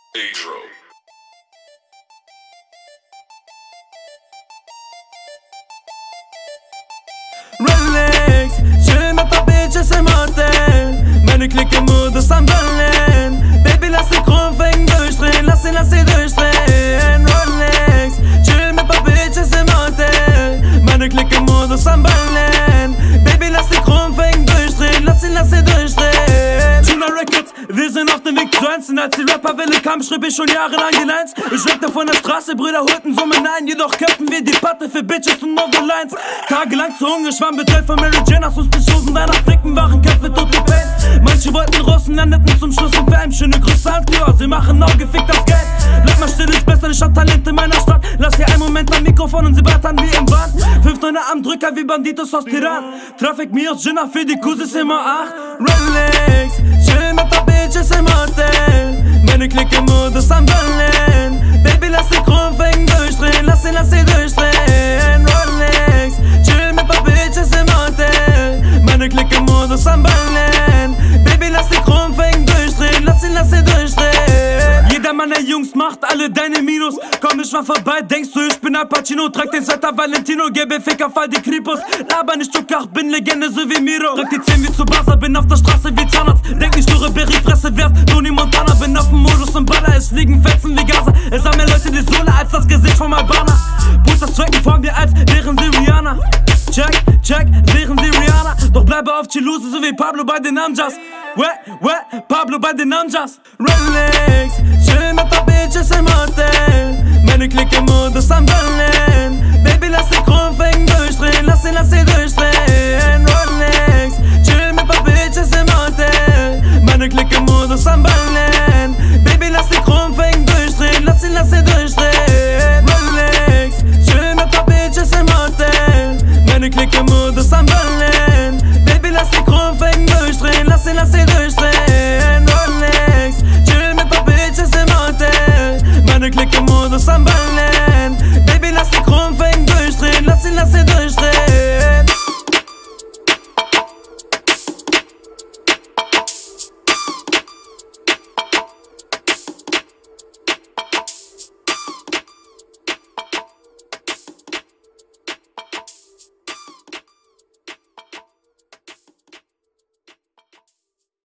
Adro. Relax, chill mit der Bitches im Hotel. Meine Clique Modus am Böllen. Baby, lass die Kronfinger durchdrehen, lass sie durchdrehen. Relax, chill mit der Bitches im Hotel. Meine Clique Modus am Böllen. Baby, lass die Kronfinger durchdrehen, lass sie durchdrehen. Tuna Records, wir sind auf dem Weg zu eins. Und als die Rapperwelle kam, schrieb ich schon jahrelang die Lines. Ich rappte von der Straße, Brüder holten Summen ein. Jedoch köpfen wir die Patte für Bitches und Novelines. Tagelang zu Hunger, schwamm betreut von Mary Jane. Aus uns Pistosen, danach Ficken waren Köpfe tot wie Pain. Manche wollten Russen, landeten zum Schluss im Fame. Schöne Grüße an Tür, sie machen Auge, fickt das Geld. Bleib mal still, ist besser, ich hab Talent in meiner Stadt. Lass hier einen Moment am Mikrofon und sie brattern wie im Band. 5-9er am Drücker wie Banditos aus Tiran. Traffic mir aus Gina, für die Kuss ist immer 8. Relax, chill mit der Bitches im Hotel. Meine Clique Modus am Böllen. Baby, lass die Kronfinger durchdrehen, lass sie durchdrehen. Relax, chill mit der Bitches im Hotel. Meine Clique Modus am Böllen. Baby, lass die Kronfinger durchdrehen, lass sie durchdrehen. Jeder meiner Jungs macht alle deine Minus. Komm ich mal vorbei, denkst du, ich bin Al Pacino. Trag den Sweater Valentino, gebe Ficker, fall die Kripos. Laber nicht Stuttgart, bin Legende so wie Miro. Drück die 10 wie zu Basa, bin auf der Straße wie Zahnarzt. Denk nicht nur Berry, Fresse wär's, Tony Montana. Bin auf dem Modus und Baller, es fliegen Fetzen wie Gaza. Es haben mehr Leute die Sohle als das Gesicht von Albaner. Brust, das tracken vor mir, als wären sie Rihanna. Check, wären sie Rihanna. Doch bleibe auf Chiluse, so wie Pablo bei den Ninjas. Pablo bei den Ninjas. Relax, chill mit der Bitches im Hotel. Meine Clique Modus am Böllen. Baby, lass die Kronfinger durchdrehen, lass sie durchdrehen. Relax, chill mit der Bitches im Hotel. Meine Clique Modus am Böllen.